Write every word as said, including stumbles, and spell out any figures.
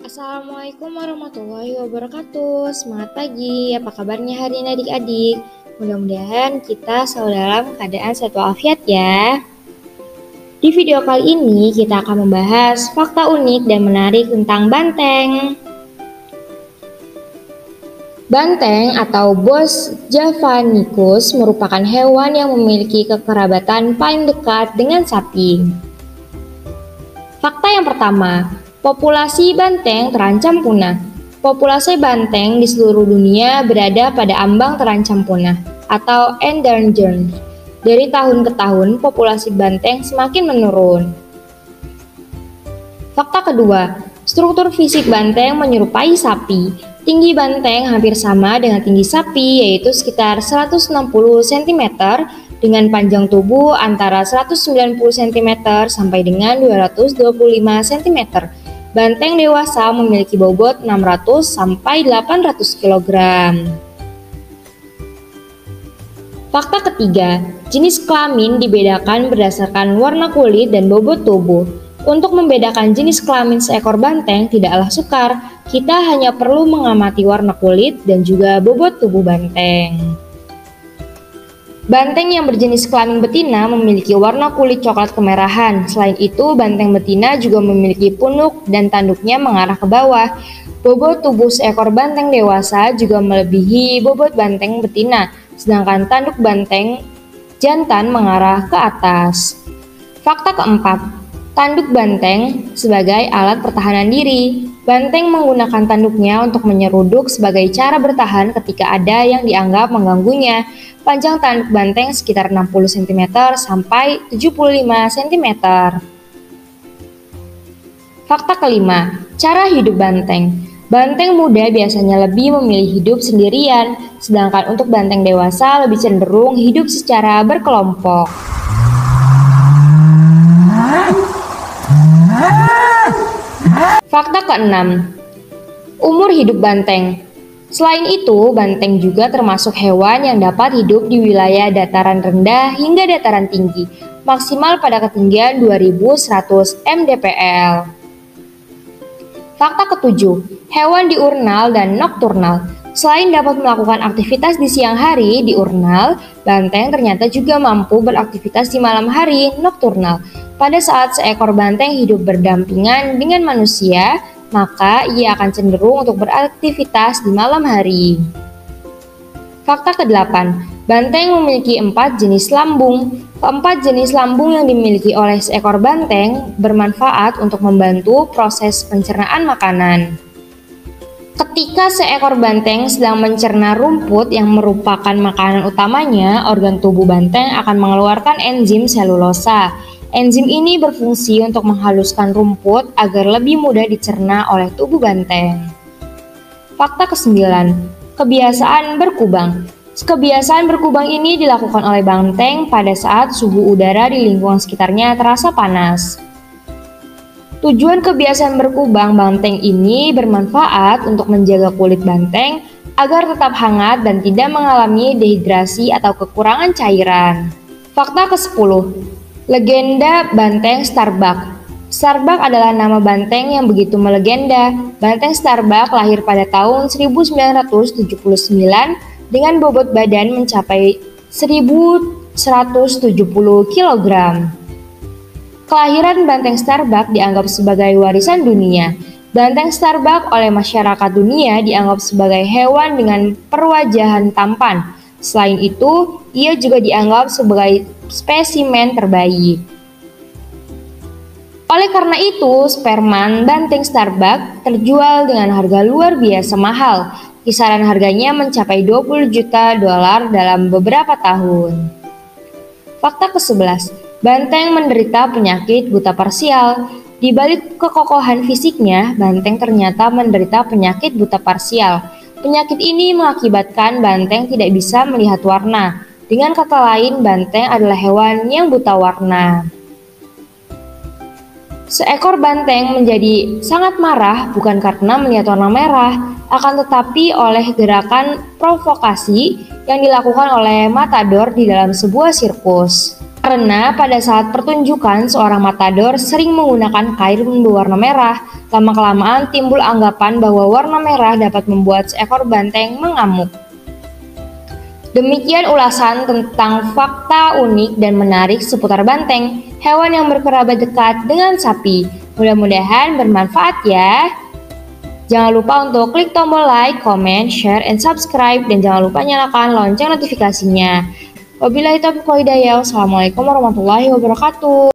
Assalamualaikum warahmatullahi wabarakatuh. Semangat pagi, apa kabarnya hari ini adik-adik? Mudah-mudahan kita selalu dalam keadaan sehat walafiat ya. Di video kali ini kita akan membahas fakta unik dan menarik tentang banteng. Banteng atau Bos javanicus merupakan hewan yang memiliki kekerabatan paling dekat dengan sapi. Fakta yang pertama, populasi banteng terancam punah. Populasi banteng di seluruh dunia berada pada ambang terancam punah atau endangered. Dari tahun ke tahun, populasi banteng semakin menurun. Fakta kedua, struktur fisik banteng menyerupai sapi. Tinggi banteng hampir sama dengan tinggi sapi, yaitu sekitar seratus enam puluh sentimeter, dengan panjang tubuh antara seratus sembilan puluh sentimeter sampai dengan dua ratus dua puluh lima sentimeter. Banteng dewasa memiliki bobot enam ratus sampai delapan ratus kilogram. Fakta ketiga, jenis kelamin dibedakan berdasarkan warna kulit dan bobot tubuh. Untuk membedakan jenis kelamin seekor banteng tidaklah sukar, kita hanya perlu mengamati warna kulit dan juga bobot tubuh banteng. Banteng yang berjenis kelamin betina memiliki warna kulit coklat kemerahan. Selain itu, banteng betina juga memiliki punuk dan tanduknya mengarah ke bawah. Bobot tubuh seekor banteng dewasa juga melebihi bobot banteng betina, sedangkan tanduk banteng jantan mengarah ke atas. Fakta keempat, tanduk banteng sebagai alat pertahanan diri. Banteng menggunakan tanduknya untuk menyeruduk sebagai cara bertahan ketika ada yang dianggap mengganggunya. Panjang tanduk banteng sekitar enam puluh sentimeter sampai tujuh puluh lima sentimeter. Fakta kelima, cara hidup banteng. Banteng muda biasanya lebih memilih hidup sendirian, sedangkan untuk banteng dewasa lebih cenderung hidup secara berkelompok. Fakta keenam, umur hidup banteng. Selain itu, banteng juga termasuk hewan yang dapat hidup di wilayah dataran rendah hingga dataran tinggi, maksimal pada ketinggian dua ribu seratus mdpl. Fakta ketujuh, hewan diurnal dan nokturnal. Selain dapat melakukan aktivitas di siang hari, diurnal, banteng ternyata juga mampu beraktivitas di malam hari, nokturnal. Pada saat seekor banteng hidup berdampingan dengan manusia, maka ia akan cenderung untuk beraktivitas di malam hari. Fakta kedelapan, banteng memiliki empat jenis lambung. Keempat jenis lambung yang dimiliki oleh seekor banteng bermanfaat untuk membantu proses pencernaan makanan. Ketika seekor banteng sedang mencerna rumput yang merupakan makanan utamanya, organ tubuh banteng akan mengeluarkan enzim selulosa. Enzim ini berfungsi untuk menghaluskan rumput agar lebih mudah dicerna oleh tubuh banteng. Fakta kesembilan, kebiasaan berkubang. Kebiasaan berkubang ini dilakukan oleh banteng pada saat suhu udara di lingkungan sekitarnya terasa panas. Tujuan kebiasaan berkubang banteng ini bermanfaat untuk menjaga kulit banteng agar tetap hangat dan tidak mengalami dehidrasi atau kekurangan cairan. Fakta kesepuluh, legenda banteng Starbuck. Starbuck adalah nama banteng yang begitu melegenda. Banteng Starbuck lahir pada tahun seribu sembilan ratus tujuh puluh sembilan dengan bobot badan mencapai seribu seratus tujuh puluh kilogram. Kelahiran banteng Starbuck dianggap sebagai warisan dunia. Banteng Starbuck oleh masyarakat dunia dianggap sebagai hewan dengan perwajahan tampan. Selain itu, ia juga dianggap sebagai spesimen terbaik. Oleh karena itu, sperman banteng Starbuck terjual dengan harga luar biasa mahal. Kisaran harganya mencapai dua puluh juta dolar dalam beberapa tahun. Fakta kesebelas, banteng menderita penyakit buta parsial. Di balik kekokohan fisiknya, banteng ternyata menderita penyakit buta parsial. Penyakit ini mengakibatkan banteng tidak bisa melihat warna. Dengan kata lain, banteng adalah hewan yang buta warna. Seekor banteng menjadi sangat marah bukan karena melihat warna merah, akan tetapi oleh gerakan provokasi yang dilakukan oleh matador di dalam sebuah sirkus. Karena pada saat pertunjukan seorang matador sering menggunakan kain berwarna merah, lama-kelamaan timbul anggapan bahwa warna merah dapat membuat seekor banteng mengamuk. Demikian ulasan tentang fakta unik dan menarik seputar banteng, hewan yang berkerabat dekat dengan sapi. Mudah-mudahan bermanfaat ya. Jangan lupa untuk klik tombol like, comment, share, and subscribe, dan jangan lupa nyalakan lonceng notifikasinya. Wabillahi taufiq wal hidayah. Wassalamualaikum warahmatullahi wabarakatuh.